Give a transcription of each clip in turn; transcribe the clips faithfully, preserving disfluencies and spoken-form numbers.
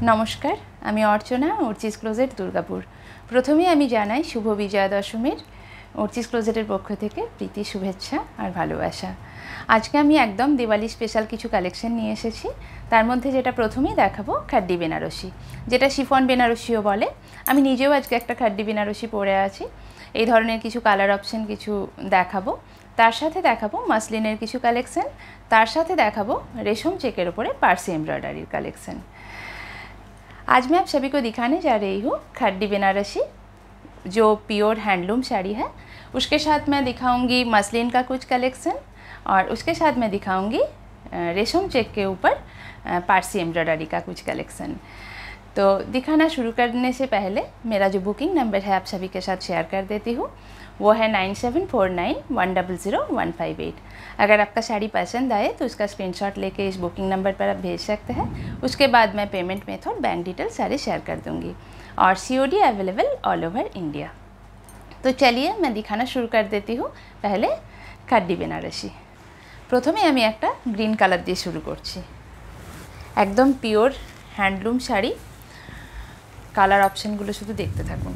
नमस्कार आमी अर्चना अर्चिज क्लोजेट दुर्गापुर। प्रथमेই আমি জানাই শুভ বিজয়া দশমীর अर्चिज क्लोजेटर पक्ष থেকে প্রীতি শুভেচ্ছা আর ভালোবাসা। আজকে আমি একদম দিওয়ালি স্পেশাল কিছু কালেকশন নিয়ে এসেছি। তার মধ্যে যেটা প্রথমেই দেখাবো খাড্ডি বেনারসি, যেটা শিফন বেনারসিও বলে। আমি নিজেও আজকে একটা খাড্ডি বেনারসি পরে আছি। এই ধরনের কিছু কালার অপশন কিছু দেখাবো, তার সাথে দেখাবো মাসলিনের কিছু কালেকশন, তার সাথে দেখাবো রেশম চেকের উপরে পার্সি এমব্রয়ডারির কালেকশন। आज मैं आप सभी को दिखाने जा रही हूँ खाड्डी बेनारसी, जो प्योर हैंडलूम साड़ी है। उसके साथ मैं दिखाऊंगी मसलिन का कुछ कलेक्शन और उसके साथ मैं दिखाऊंगी रेशम चेक के ऊपर पारसी एम्ब्रॉयडरी का कुछ कलेक्शन। तो दिखाना शुरू करने से पहले मेरा जो बुकिंग नंबर है आप सभी के साथ शेयर कर देती हूँ, वो है nine seven four nine one double zero one five eight. अगर आपका साड़ी पसंद आए तो उसका स्क्रीनशॉट लेके इस बुकिंग नंबर पर आप भेज सकते हैं। उसके बाद मैं पेमेंट मेथड बैंक डिटेल सारे शेयर कर दूँगी और COD available all over India. तो चलिए मैं दिखाना शुरू कर देती हूँ। पहले खाड्डी बेनारसी, प्रथमे आमी एकटा ग्रीन कलर दिए शुरू करছি। एकदम पिओर हैंडलूम शाड़ी, कलर অপশনগুলো শুধু দেখতে থাকুন।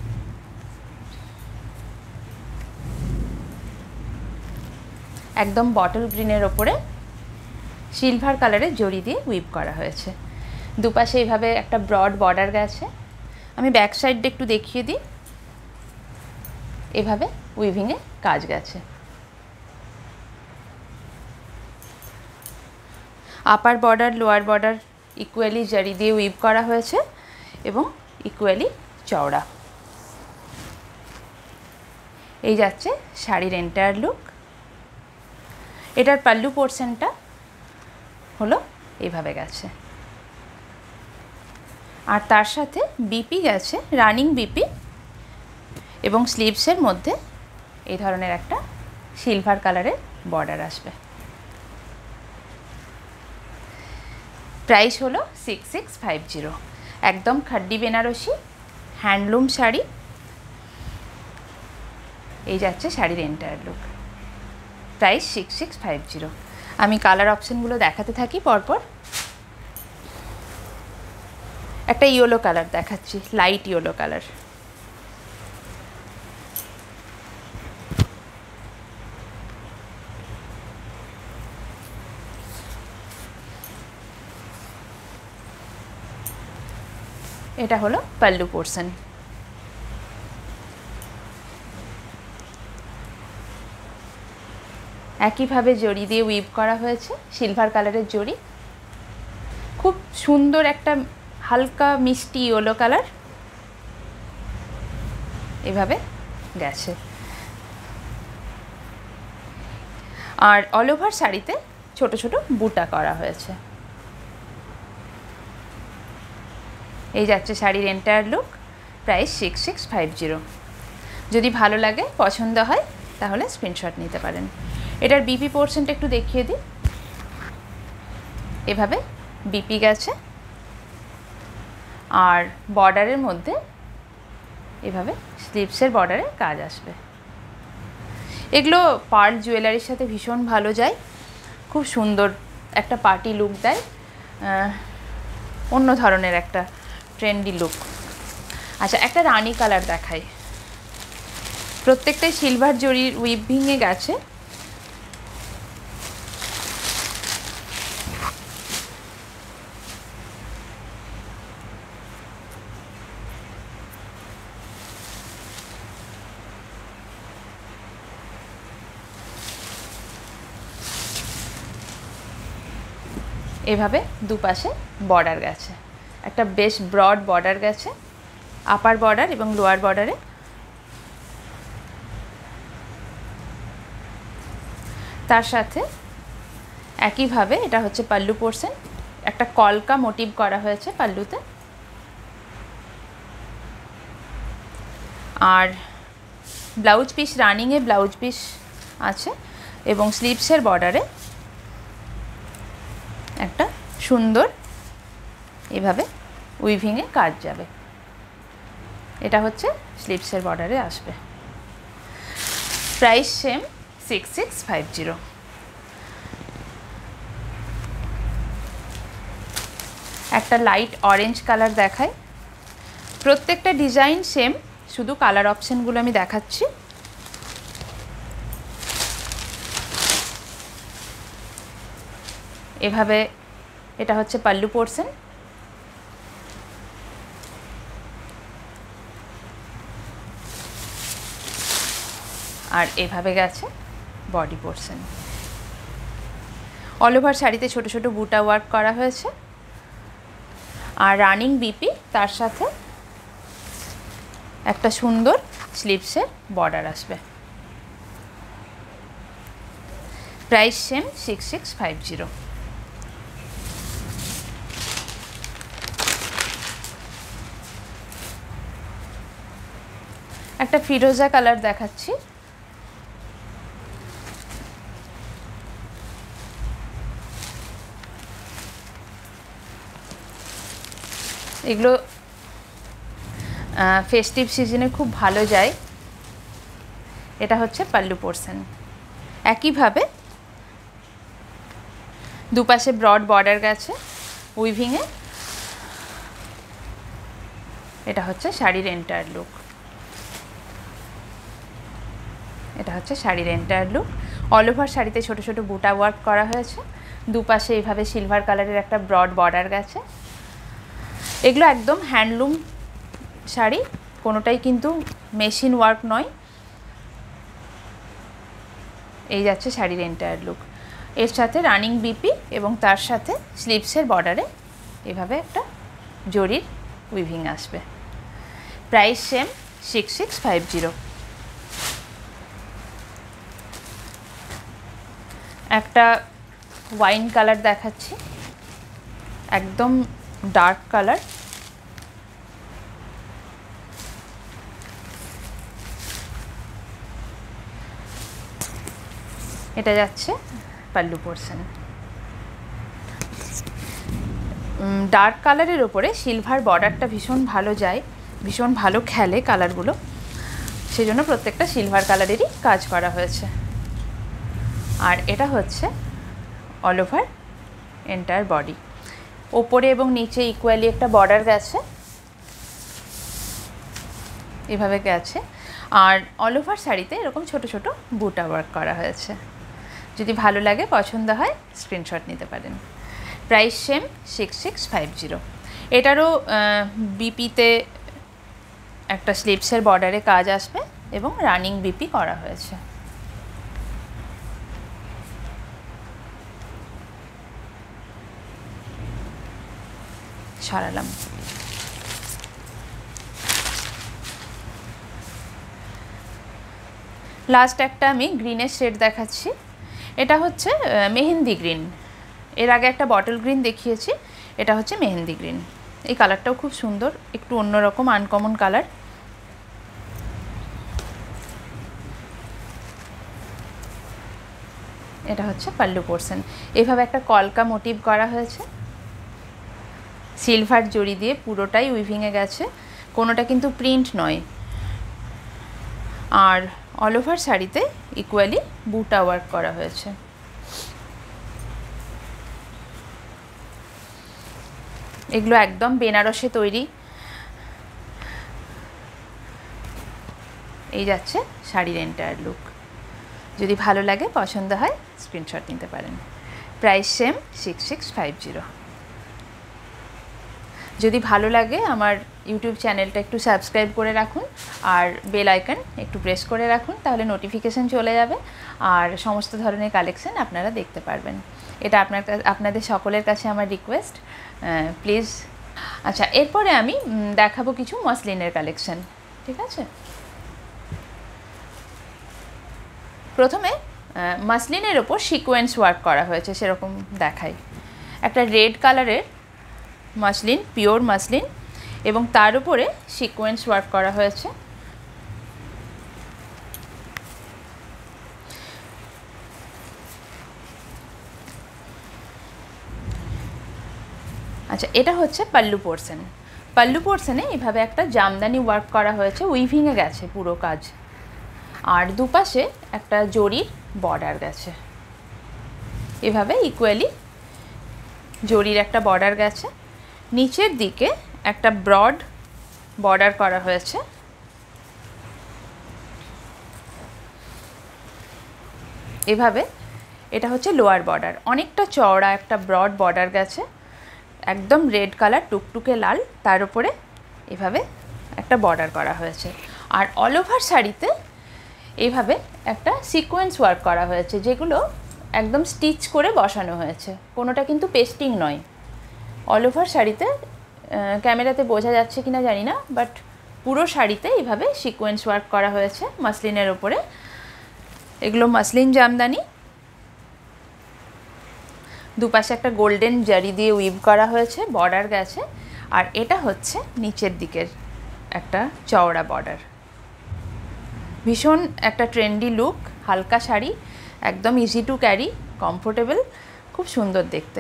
एकदम बटल ग्रीनर ओपरे सिलभार कलर जड़ी दिए उइव करा হয়েছে। দুপাশে এইভাবে একটা ব্রড বর্ডার গেছে। আমি ব্যাক সাইডটা একটু দেখিয়ে দিই। এইভাবে উইভিং এ কাজ গেছে। Upper border lower border equally জড়ি দিয়ে উইভ করা হয়েছে এবং ইকুয়ালি চওড়া। এই যাচ্ছে শাড়ির এন্টায়ার লুক। এটার পাল্লু পোর্শনটা হলো এইভাবে গেছে আর তার সাথে বিপি গেছে, রানিং বিপি, এবং স্লিভসের মধ্যে এই ধরনের একটা সিলভার কালারের বর্ডার আসবে। প্রাইস হলো সিক্স সিক্স ফাইভ জিরো। একদম খাড্ডি বেনারসি হ্যান্ডলুম শাড়ি। এই যাচ্ছে শাড়ির entire look. Price six six five zero. আমি কালার অপশনগুলো দেখাতে থাকি পরপর। একটা ইয়েলো কালার দেখাচ্ছি, লাইট ইয়েলো কালার। এটা হলো পাল্লু পোর্শন। একইভাবে জড়ি দিয়ে উইভ করা হয়েছে, সিলভার কালারের জড়ি। খুব সুন্দর একটা হালকা মিষ্টি ইয়েলো কালার এভাবে গেছে। আর অল ওভার শাড়িতে ছোট ছোট বুটা করা হয়েছে। এই যাচ্ছে শাড়ির entire look. Price six six five zero. যদি ভালো লাগে, পছন্দ হয়, তাহলে স্ক্রিনশট নিতে পারেন। এটার বিপি পোর্শনটা একটু দেখিয়ে দিই। এভাবে বিপি গেছে আর বর্ডারের মধ্যে এভাবে স্লিভসের বর্ডারে কাজ আসবে। এগুলো পার্ল জুয়েলারির সাথে ভীষণ ভালো যায়, খুব সুন্দর একটা পার্টি লুক দেয়, অন্য ধরনের একটা ট্রেন্ডি লুক। আচ্ছা, একটা রানি কালার দেখাই। প্রত্যেকটাই সিলভার জরির উইভিংয়ে গেছে। এভাবে দুপাশে বর্ডার গেছে, একটা বেশ ব্রড বর্ডার গেছে আপার বর্ডার এবং লোয়ার বর্ডারে। তার সাথে একইভাবে এটা হচ্ছে পাল্লু পোর্শন, একটা কলকা মোটিভ করা হয়েছে পাল্লুতে। আর ব্লাউজ পিস রানিংয়ে ব্লাউজ পিস আছে এবং স্লিভসের বর্ডারে একটা সুন্দর এভাবে উইভিংয়ে কাজ যাবে। এটা হচ্ছে স্লিভসের বর্ডারে আসবে। Price same six six five zero. একটা লাইট অরেঞ্জ কালার দেখাই। প্রত্যেকটা ডিজাইন সেম, শুধু কালার অপশানগুলো আমি দেখাচ্ছি। এভাবে এটা হচ্ছে পাল্লু পোর্শন, আর এভাবে গেছে বডি পোর্শন। অল ওভার শাড়িতে ছোট ছোট বুটা ওয়ার্ক করা হয়েছে, আর রানিং বিপি, তার সাথে একটা সুন্দর স্লিভসের বর্ডার আসবে। Price same six six five zero. একটা ফিরোজা কালার দেখাচ্ছি। এগুলো ফেস্টিভ সিজনে খুব ভালো যায়। এটা হচ্ছে পাল্লু পোর্শন। একইভাবে দুপাশে ব্রড বর্ডার গেছে উইভিংয়ে। এটা হচ্ছে শাড়ির এন্টায়ার লুক। এটা হচ্ছে শাড়ির এন্টায়ার লুক। অল ওভার শাড়িতে ছোট ছোট বুটা ওয়ার্ক করা হয়েছে, দুপাশে এইভাবে সিলভার কালারের একটা ব্রড বর্ডার গেছে। এগুলো একদম হ্যান্ডলুম শাড়ি, কোনোটাই কিন্তু মেশিন ওয়ার্ক নয়। এই যাচ্ছে শাড়ির এন্টায়ার লুক। এর সাথে রানিং বিপি এবং তার সাথে স্লিভসের বর্ডারে এভাবে একটা জরির উইভিং আসবে। Price same six six five zero. একটা ওয়াইন কালার দেখাচ্ছি, একদম ডার্ক কালার। এটা যাচ্ছে পাল্লু পোর্শন। ডার্ক কালারের ওপরে সিলভার বর্ডারটা ভীষণ ভালো যায়, ভীষণ ভালো খেলে কালারগুলো, সেজন্য প্রত্যেকটা সিলভার কালারেরই কাজ করা হয়েছে। আর এটা হচ্ছে অল ওভার এন্টায়ার বডি। ওপরে এবং নিচে ইকুয়ালি একটা বর্ডার গেছে, এভাবে গেছে। আর অল ওভার শাড়িতে এরকম ছোট ছোট বুটা ওয়ার্ক করা হয়েছে। যদি ভালো লাগে, পছন্দ হয়, স্ক্রিনশট নিতে পারেন। Price same six six five zero. এটারও বিপিতে একটা স্লিভসের বর্ডারে কাজ আসবে এবং রানিং বিপি করা হয়েছে। সরালাম। লাস্ট একটা আমি গ্রিনের শেড দেখাচ্ছি। এটা হচ্ছে মেহেন্দি গ্রিন। এর আগে একটা বটল গ্রিন দেখিয়েছি, এটা হচ্ছে মেহেন্দি গ্রিন। এই কালারটাও খুব সুন্দর, একটু অন্যরকম আনকমন কালার। এটা হচ্ছে পাল্লু পোর্শন। এভাবে একটা কলকা মোটিভ করা হয়েছে, সিলভার জড়ি দিয়ে পুরোটাই উইভিংয়ে গেছে, কোনোটা কিন্তু প্রিন্ট নয়। আর অল ওভার শাড়িতে ইকুয়ালি বুটা ওয়ার্ক করা হয়েছে। এগুলো একদম বেনারসে তৈরি। এই যাচ্ছে শাড়ির এন্টায়ার লুক। যদি ভালো লাগে, পছন্দ হয়, স্ক্রিনশট নিতে পারেন। Price same six six five zero. যদি ভালো লাগে, আমার ইউটিউব চ্যানেলটা একটু সাবস্ক্রাইব করে রাখুন, আর বেল আইকন একটু প্রেস করে রাখুন, তাহলে নোটিফিকেশান চলে যাবে আর সমস্ত ধরনের কালেকশন আপনারা দেখতে পারবেন। এটা আপনার আপনাদের সকলের কাছে আমার রিকোয়েস্ট, প্লিজ। আচ্ছা, এরপরে আমি দেখাবো কিছু মসলিনের কালেকশন, ঠিক আছে? প্রথমে মসলিনের ওপর সিকোয়েন্স ওয়ার্ক করা হয়েছে, সেরকম দেখায়। একটা রেড কালারের মসলিন, পিওর মসলিন, এবং তার উপরে সিকোয়েন্স ওয়ার্ক করা হয়েছে। আচ্ছা, এটা হচ্ছে পাল্লু পোর্শন। পাল্লু পোর্শনে এভাবে একটা জামদানি ওয়ার্ক করা হয়েছে, উইভিংয়ে গেছে পুরো কাজ, আর দুপাশে একটা জরির বর্ডার গেছে। এভাবে ইকুয়ালি জরির একটা বর্ডার গেছে, নিচের দিকে একটা ব্রড বর্ডার করা হয়েছে। এভাবে এটা হচ্ছে লোয়ার বর্ডার, অনেকটা চওড়া একটা ব্রড বর্ডার গেছে, একদম রেড কালার টুকটুকে লাল, তার উপরে এভাবে একটা বর্ডার করা হয়েছে। আর অল ওভার শাড়িতে এইভাবে একটা সিকোয়েন্স ওয়ার্ক করা হয়েছে, যেগুলো একদম স্টিচ করে বসানো হয়েছে, কোনোটা কিন্তু পেস্টিং নয়। অল ওভার শাড়িতে ক্যামেরাতে বোঝা যাচ্ছে কিনা জানি না, বাট পুরো শাড়িতে এইভাবে সিকোয়েন্স ওয়ার্ক করা হয়েছে মাসলিনের ওপরে। এগুলো মাসলিন জামদানি, দুপাশে একটা গোল্ডেন জারি দিয়ে উইভ করা হয়েছে, বর্ডার গেছে। আর এটা হচ্ছে নিচের দিকের একটা চওড়া বর্ডার। ভীষণ একটা ট্রেন্ডি লুক, হালকা শাড়ি, একদম ইজি টু ক্যারি, কমফোর্টেবল, খুব সুন্দর দেখতে।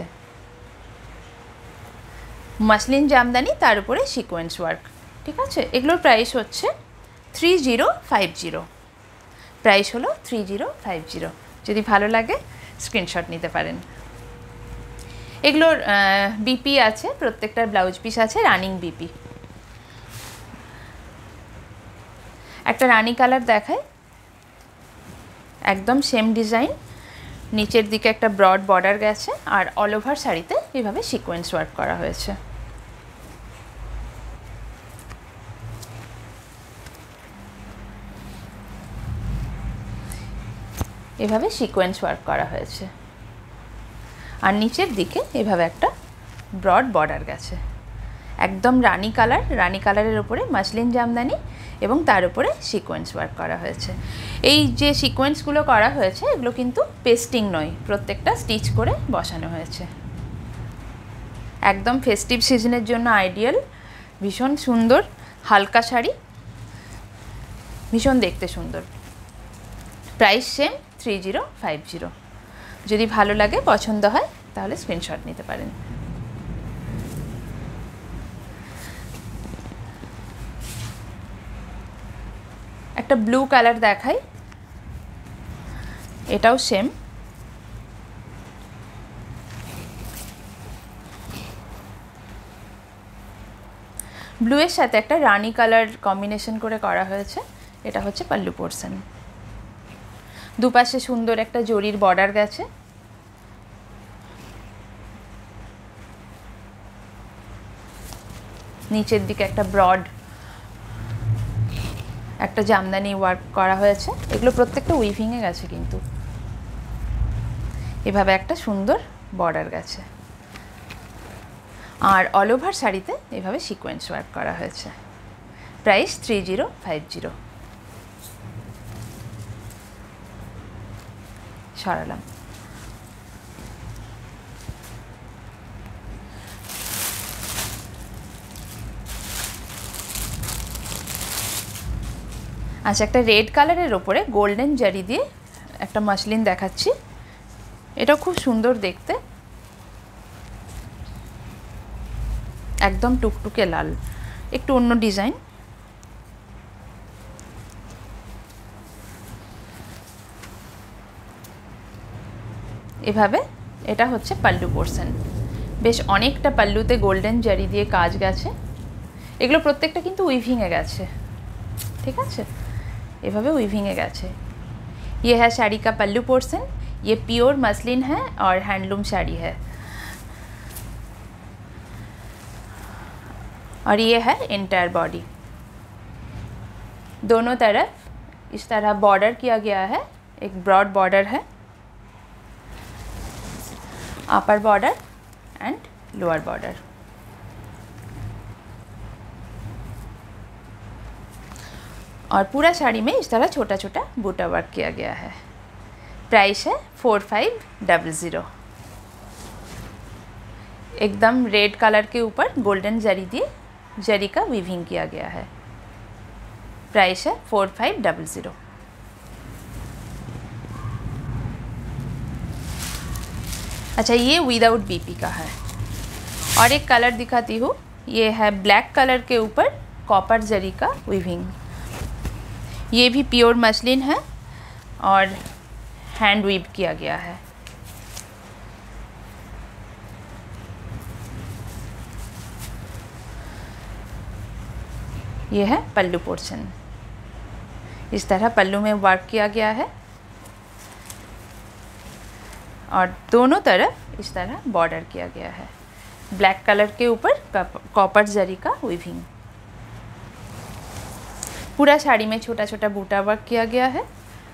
মাসলিন জামদানি, তার উপরে সিকোয়েন্স ওয়ার্ক। ঠিক আছে, এগুলোর প্রাইস হচ্ছে three zero five zero. Price হলো থ্রি জিরো ফাইভ জিরো। যদি ভালো লাগে স্ক্রিনশট নিতে পারেন। এগুলোর বিপি আছে, প্রত্যেকটার ব্লাউজ পিস আছে রানিং বিপি। একটা রানি কালার দেখায়, একদম সেম ডিজাইন, নিচের দিকে একটা ব্রড বর্ডার গেছে, আর অল ওভার শাড়িতে এইভাবে সিকোয়েন্স ওয়ার্ক করা হয়েছে। এভাবে সিকোয়েন্স ওয়ার্ক করা হয়েছে, আর নিচের দিকে এভাবে একটা ব্রড বর্ডার গেছে, একদম রানি কালার। রানি কালারের উপরে মাসলিন জামদানি এবং তার উপরে সিকোয়েন্স ওয়ার্ক করা হয়েছে। এই যে সিকোয়েন্সগুলো করা হয়েছে এগুলো কিন্তু পেস্টিং নয়, প্রত্যেকটা স্টিচ করে বসানো হয়েছে। একদম ফেস্টিভ সিজনের জন্য আইডিয়াল, ভীষণ সুন্দর হালকা শাড়ি, ভীষণ দেখতে সুন্দর। Price same three zero five zero. যদি ভালো লাগে, পছন্দ হয়, তাহলে স্ক্রিনশট নিতে পারেন। একটা ব্লু কালার দেখাই, এটাও সেম। ব্লু এর সাথে একটা রানি কালার কম্বিনেশন করে করা হয়েছে। এটা হচ্ছে পাল্লু পোর্শন, দুপাশে সুন্দর একটা জরির বর্ডার গেছে। নিচের দিকে একটা ব্রড একটা জামদানি ওয়ার্ক করা হয়েছে। এগুলো প্রত্যেকটা উইভিংয়ে গেছে, কিন্তু এভাবে একটা সুন্দর বর্ডার গেছে। আর অল ওভার শাড়িতে এভাবে সিকোয়েন্স ওয়ার্ক করা হয়েছে। Price three zero five zero. সরালাম। আচ্ছা, একটা রেড কালারের ওপরে গোল্ডেন জারি দিয়ে একটা মাসলিন দেখাচ্ছি। এটাও খুব সুন্দর দেখতে, একদম টুকটুকে লাল, একটু অন্য ডিজাইন। এভাবে এটা হচ্ছে পাল্লু পোর্শন, বেশ অনেকটা পাল্লুতে গোল্ডেন জারি দিয়ে কাজ গেছে। এগুলো প্রত্যেকটা কিন্তু উইভিংয়ে গেছে। ঠিক আছে, এভাবে উইভিংয়ে গেছে। ये है साड़ी का पल्लू पोर्शन, ये प्योर मसलिन है और हैंडलूम साड़ी है। और ये है इंटायर बॉडी, दोनों तरफ इस तरह बॉर्डर किया गया है। एक ब्रॉड बॉर्डर है, upper border and lower border. और पूरा साड़ी में इस तरह छोटा छोटा बूटा वर्क किया गया है। प्राइस है फोर फाइव डबल ज़ीरो। एकदम रेड कलर के ऊपर गोल्डन जरी दिए जरी का वीविंग किया गया है। प्राइस है फोर फाइव डबल ज़ीरो। अच्छा, ये विदाउट बीपी का है। और एक कलर दिखाती हूँ, ये है ब्लैक कलर के ऊपर कॉपर जरी का वीविंग। ये भी प्योर मसलिन है और हैंड वीव किया गया है। ये है पल्लू पोर्शन। इस तरह पल्लू में वर्क किया गया है और दोनों तरफ इस तरह बॉर्डर किया गया है। ब्लैक कलर के ऊपर कॉपर जरी का वीविंग। पूरा साड़ी में छोटा छोटा बूटा वर्क किया गया है।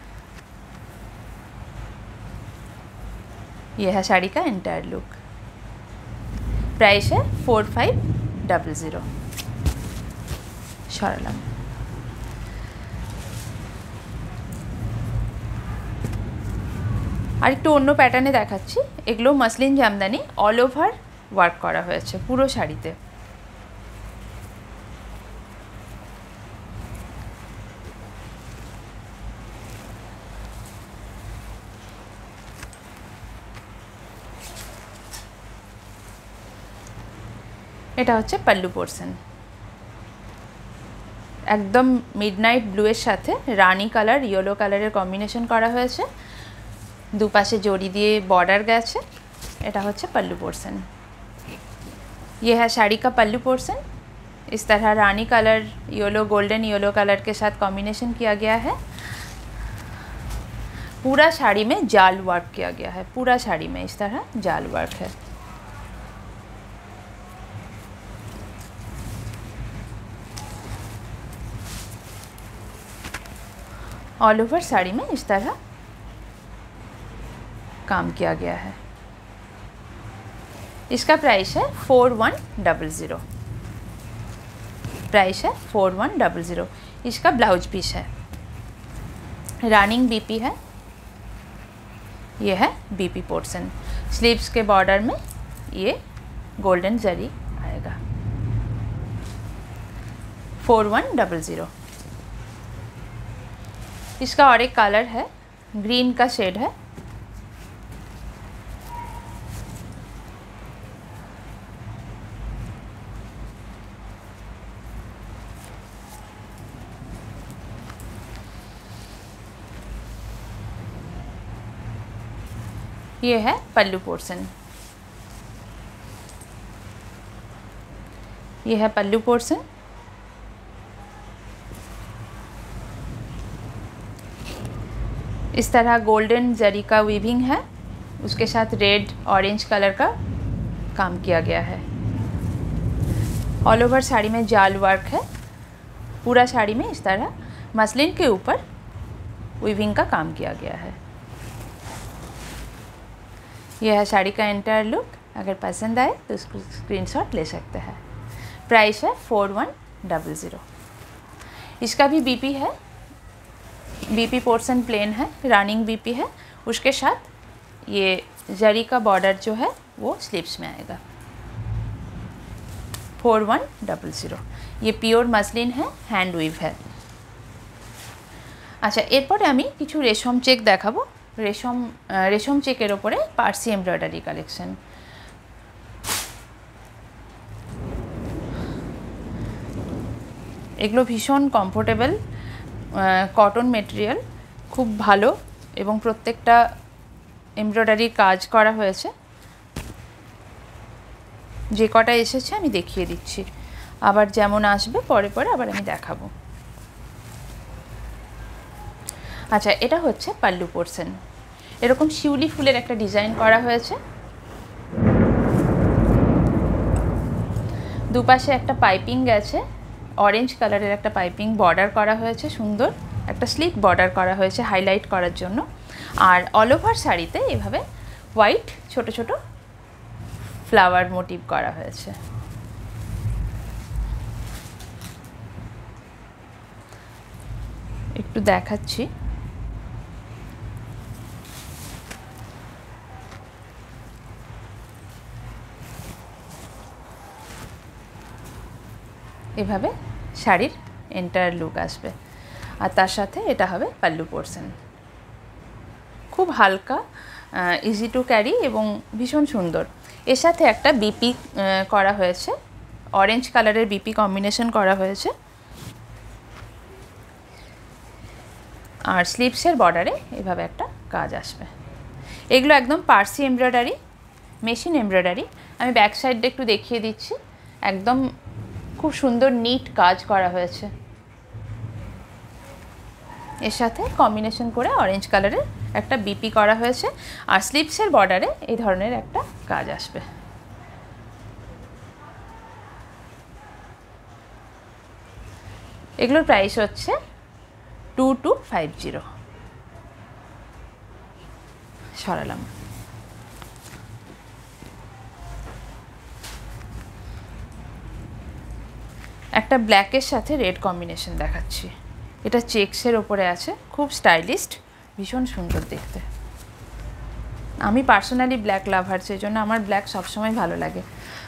यह है साड़ी का एंटायर लुक। प्राइस है फोर फाइव डबल ज़ीरो। সরালাম। আর একটু অন্য প্যাটার্নে দেখাচ্ছি। এগুলো muslin jamdani, all over work করা হয়েছে পুরো শাড়িতে। এটা হচ্ছে পল্লু পোর্শন। একদম মিডনাইট ব্লু এর সাথে রানী কালার ইয়েলো কালারের কম্বিনেশন করা হয়েছে। দুপাশে জড়ি দিয়ে बॉर्डर গেছে। এটা হচ্ছে पल्लू पोर्शन। ये है साड़ी का पल्लू पोर्शन। इस तरह रानी colour yellow golden yellow colour के साथ कॉम्बिनेशन किया गया है। पूरा साड़ी में जाल वर्क किया गया है। पूरा साड़ी में इस तरह जाल वर्क है। ऑल ओवर साड़ी में इस तरह काम किया गया है। इसका प्राइस है four one double zero. Price है फोर वन डबल ज़ीरो। इसका ब्लाउज पीस है। रनिंग बीपी है। ये है बीपी पोर्शन। स्लीव्स के बॉर्डर में ये गोल्डन जरी आएगा। Four one double zero. इसका और एक कलर है, ग्रीन का शेड है। ये है पल्लू पोर्शन। ये है पल्लू पोर्शन। इस तरह गोल्डन जरी का वीविंग है। उसके साथ रेड ऑरेंज कलर का काम किया गया है। ऑल ओवर साड़ी में जाल वर्क है। पूरा साड़ी में इस तरह मसलिन के ऊपर वीविंग का काम किया गया है। यह है साड़ी का एंटायर लुक। अगर पसंद आए तो उसको स्क्रीनशॉट ले सकते हैं। प्राइस है फोर वन डबल ज़ीरो। इसका भी बीपी है। बीपी पोर्शन प्लेन है, रनिंग बीपी है। उसके साथ ये जरी का बॉर्डर जो है वो स्लीव्स में आएगा। Four one double zero. ये पियोर मसलिन है, हैंड वीव है। अच्छा, एरपर आमी किछु रेशम चेक देखाबो। रेशम रेशम चेकेर ओपरे पार्सी एमब्रयडारी कालेक्शन। एगुलो भीषण कम्फर्टेबल कटन मेटेरियल, खूब भालो एवं प्रत्येकटा एमब्रयडारी काज करा हयेछे। जे कटा एसेछे आमी देखिए दिচ্ছি, आबार जेमन आसबे परे परे आबार आमी देखाबो। अच्छा, এটা হচ্ছে पल्लू पोर्शन। এরকম শিউলি ফুলের একটা ডিজাইন করা হয়েছে। দুপাশে একটা পাইপিং গেছে, অরেঞ্জ কালারের একটা পাইপিং বর্ডার করা হয়েছে। সুন্দর একটা স্লিপ বর্ডার করা হয়েছে হাইলাইট করার জন্য। আর অল ওভার শাড়িতে এভাবে হোয়াইট ছোট ছোট ফ্লাওয়ার মোটিভ করা হয়েছে। একটু দেখাচ্ছি। এভাবে শাড়ির এন্টায়ার লুক আসবে। আর তার সাথে এটা হবে পল্লু পোর্শন। খুব হালকা, ইজি টু ক্যারি এবং ভীষণ সুন্দর। এর সাথে একটা বিপি করা হয়েছে, অরেঞ্জ কালারের বিপি কম্বিনেশন করা হয়েছে। আর স্লিভসের বর্ডারে এভাবে একটা কাজ আসবে। এগুলো একদম পার্সি এমব্রয়ডারি, মেশিন এমব্রয়ডারি। আমি ব্যাক সাইডটা একটু দেখিয়ে দিচ্ছি। একদম খুব সুন্দর নিট কাজ করা হয়েছে। এর সাথে কম্বিনেশন করে অরেঞ্জ কালারের একটা বিপি করা হয়েছে, আর স্লিভসের বর্ডারে এই ধরনের একটা কাজ আসবে। এগুলোর প্রাইস হচ্ছে টু টু ফাইভ জিরো। সরালাম। একটা ব্ল্যাকের সাথে রেড কম্বিনেশন দেখাচ্ছি। এটা চেক্সের ওপরে আছে, খুব স্টাইলিস্ট, ভীষণ সুন্দর দেখতে। আমি পার্সোনালি ব্ল্যাক লাভার, সেই জন্য আমার ব্ল্যাক সবসময় ভালো লাগে।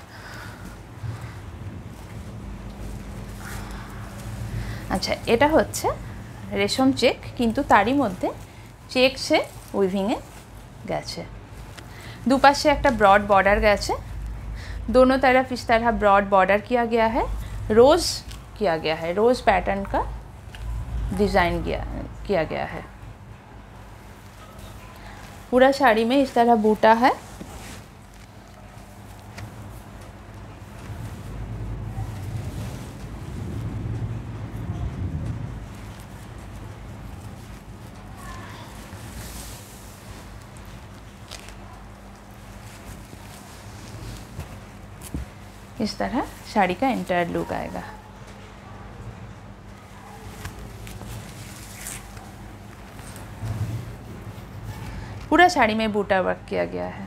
আচ্ছা, এটা হচ্ছে রেশম চেক, কিন্তু তারই মধ্যে চেকসে উইভিংয়ে গেছে। দুপাশে একটা ब्रॉड बॉर्डर गया, दोनों तरफ इस तरह ब्रॉड बॉर्डर किया गया है, रोज़ किया गया है, रोज़ पैटर्न का डिज़ाइन किया किया गया है। पूरा साड़ी में इस तरह बूटा है। इस तरह साड़ी का एंटायर लुक आएगा। पूरा साड़ी में बूटा वर्क किया गया है।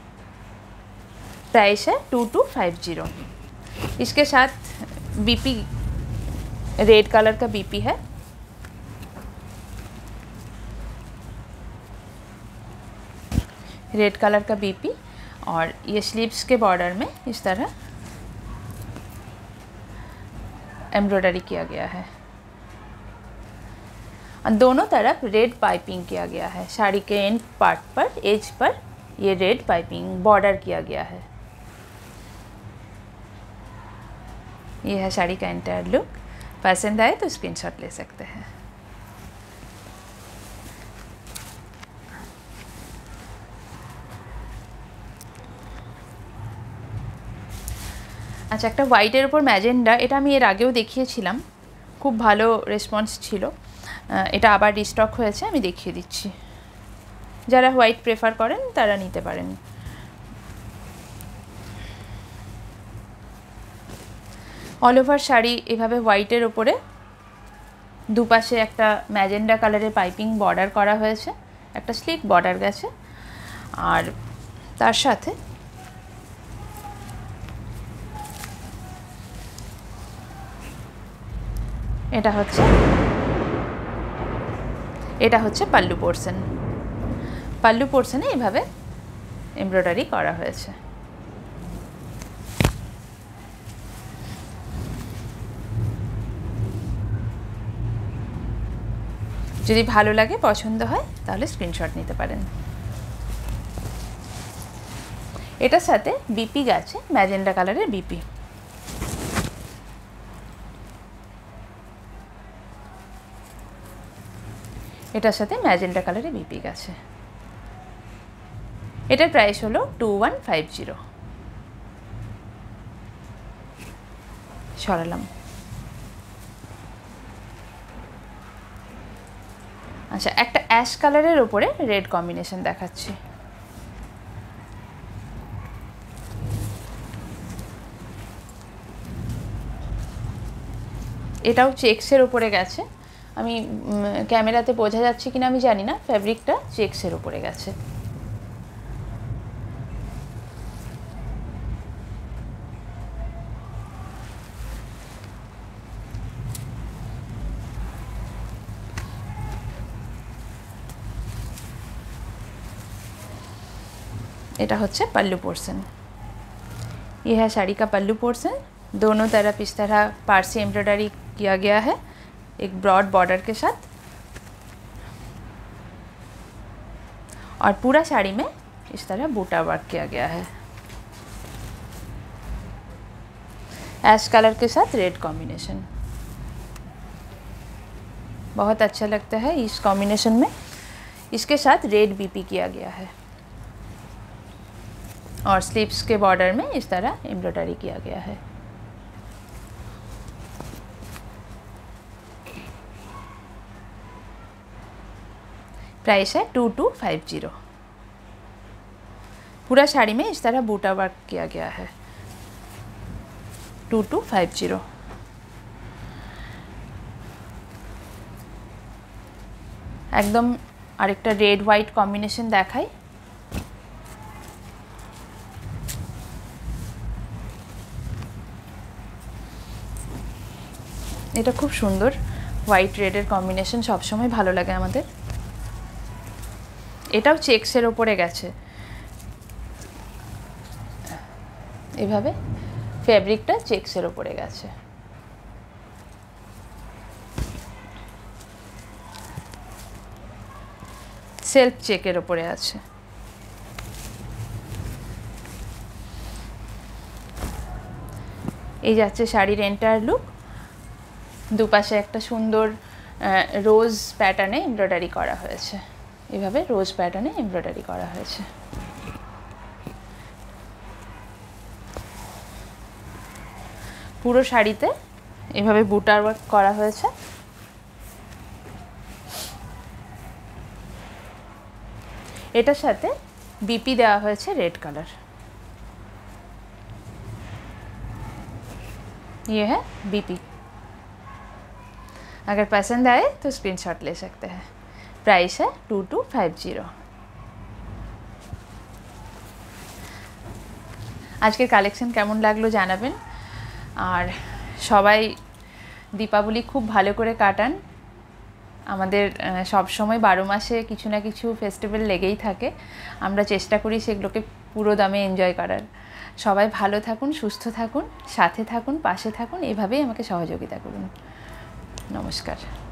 प्राइस है टू टू फाइव जीरो। इसके साथ बीपी रेड कलर का बीपी है। रेड कलर का बीपी, और ये स्लीव्स के बॉर्डर में इस तरह एम्ब्रॉयडरी किया गया है, और दोनों तरफ रेड पाइपिंग किया गया है। साड़ी के एंड पार्ट पर, एज पर ये रेड पाइपिंग बॉर्डर किया गया है। ये है साड़ी का एंटायर लुक। पसंद आए तो स्क्रीनशॉट ले सकते हैं। আচ্ছা, একটা হোয়াইটের উপর ম্যাজেন্ডা, এটা আমি এর আগেও দেখিয়েছিলাম, খুব ভালো রেসপন্স ছিল। এটা আবার রিস্টক হয়েছে, আমি দেখিয়ে দিচ্ছি। যারা হোয়াইট প্রেফার করেন তারা নিতে পারেন। অল ওভার শাড়ি এভাবে হোয়াইটের ওপরে দুপাশে একটা ম্যাজেন্ডা কালারের পাইপিং বর্ডার করা হয়েছে, একটা স্লিক বর্ডার গেছে, আর তার সাথে এটা হচ্ছে এটা হচ্ছে পাল্লু পোর্শন। পাল্লু পোর্শনে এইভাবে এমব্রয়ডারি করা হয়েছে। যদি ভালো লাগে, পছন্দ হয়, তাহলে স্ক্রিনশট নিতে পারেন। এটার সাথে বিপি গেছে, ম্যাজেন্ডা কালারের বিপি। এটার সাথে ম্যাজেন্ডা কালারের বিপি গেছে। এটার প্রাইস হলো টু ওয়ান ফাইভ জিরো। সরালাম। আচ্ছা, একটা অ্যাশ কালারের ওপরে রেড কম্বিনেশন দেখাচ্ছি। এটাও চেক্সের ওপরে গেছে। আমি ক্যামেরাতে বোঝা যাচ্ছে কিনা আমি জানি না, ফ্যাব্রিকটা চেক্সের ওপরে গেছে। এটা হচ্ছে पल्लू पोर्शन। ये है साड़ी का पल्लू पोर्शन। दोनों तरफ इस तरह पारसी एम्ब्रॉयडरी किया गया है, एक ब्रॉड बॉर्डर के साथ, और पूरा साड़ी में इस तरह बूटा वर्क किया गया है। ऐश कलर के साथ रेड कॉम्बिनेशन बहुत अच्छा लगता है इस कॉम्बिनेशन में। इसके साथ रेड बीपी किया गया है, और स्लीव्स के बॉर्डर में इस तरह एम्ब्रॉयडरी किया गया है। प्राइस है टू टू फाइव ज़ीरो। पूरा साड़ी में इस तरह बूटा वर्क किया गया है। Two two five zero. एकदम आरेकटा रेड व्हाइट कॉम्बिनेशन देखाई। এটা খুব সুন্দর হোয়াইট রেডের কম্বিনেশন সবসময় ভালো লাগে আমাদের। এটাও চেকসের ওপরে গেছে, এভাবে ফ্যাব্রিকটা চেকসের ওপরে গেছে। সেলফ চেকের ওপরে আছে। এই যাচ্ছে শাড়ির এন্টায়ার লুক। দুপাশে একটা সুন্দর রোজ প্যাটার্নে এমব্রয়ডারি করা হয়েছে, এভাবে রোজ প্যাটার্নে এমব্রয়ডারি করা হয়েছে। পুরো শাড়িতে এভাবে বুটার ওয়ার্ক করা হয়েছে। এটার সাথে বিপি দেওয়া হয়েছে रेड कलर। ये है बीपी। अगर पसंद आए तो स्क्रीनशॉट ले सकते हैं। प्राइस है टू टू फाइव ज़ीरो। আজকের কালেকশন কেমন লাগলো জানাবেন। আর সবাই দীপাবলি খুব ভালো করে কাটান। আমাদের সব সময় বারো মাসে কিছু না কিছু ফেস্টিভ্যাল লেগেই থাকে, আমরা চেষ্টা করি সেগুলোকে পুরো দামে এনজয় করার। সবাই ভালো থাকুন, সুস্থ থাকুন, সাথে থাকুন, পাশে থাকুন, এভাবেই আমাকে সহযোগিতা করুন। নমস্কার।